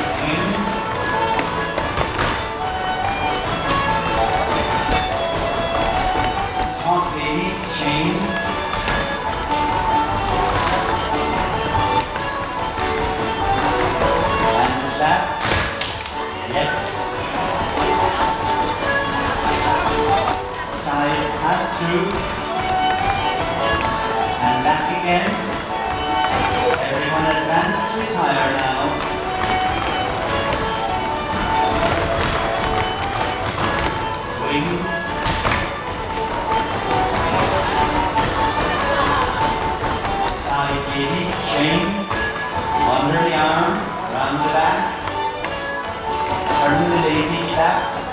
swing. Top ladies chain. And with that, yes. Sides pass through. And back again. Everyone advance, retire now. Swing. Side ladies chain. Under the arm, round the back. Turn the lady trap.